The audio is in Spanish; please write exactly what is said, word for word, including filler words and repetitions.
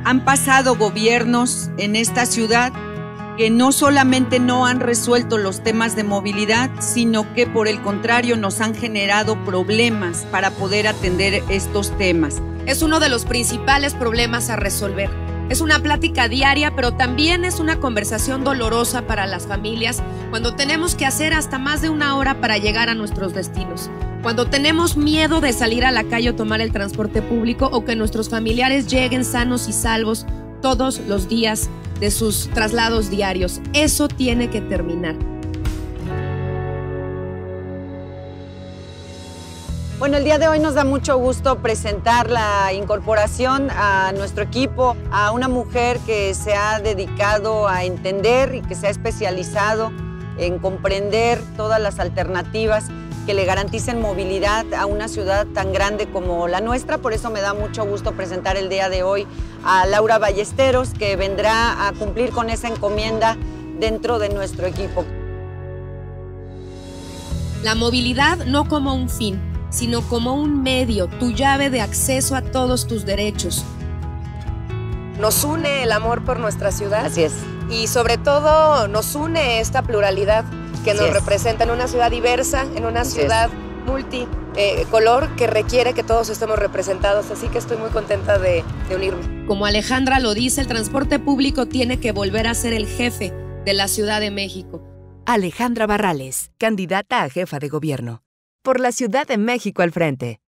Han pasado gobiernos en esta ciudad que no solamente no han resuelto los temas de movilidad, sino que por el contrario nos han generado problemas para poder atender estos temas. Es uno de los principales problemas a resolver. Es una plática diaria, pero también es una conversación dolorosa para las familias cuando tenemos que hacer hasta más de una hora para llegar a nuestros destinos. Cuando tenemos miedo de salir a la calle o tomar el transporte público o que nuestros familiares lleguen sanos y salvos todos los días de sus traslados diarios. Eso tiene que terminar. Bueno, el día de hoy nos da mucho gusto presentar la incorporación a nuestro equipo a una mujer que se ha dedicado a entender y que se ha especializado en comprender todas las alternativas que le garanticen movilidad a una ciudad tan grande como la nuestra. Por eso me da mucho gusto presentar el día de hoy a Laura Ballesteros, que vendrá a cumplir con esa encomienda dentro de nuestro equipo. La movilidad no como un fin, sino como un medio, tu llave de acceso a todos tus derechos. Nos une el amor por nuestra ciudad. Así es. Y sobre todo nos une esta pluralidad que nos Así es. representa en una ciudad diversa, en una Así ciudad multicolor eh, que requiere que todos estemos representados. Así que estoy muy contenta de, de unirme. Como Alejandra lo dice, el transporte público tiene que volver a ser el jefe de la Ciudad de México. Alejandra Barrales, candidata a jefa de gobierno. Por la Ciudad de México al frente.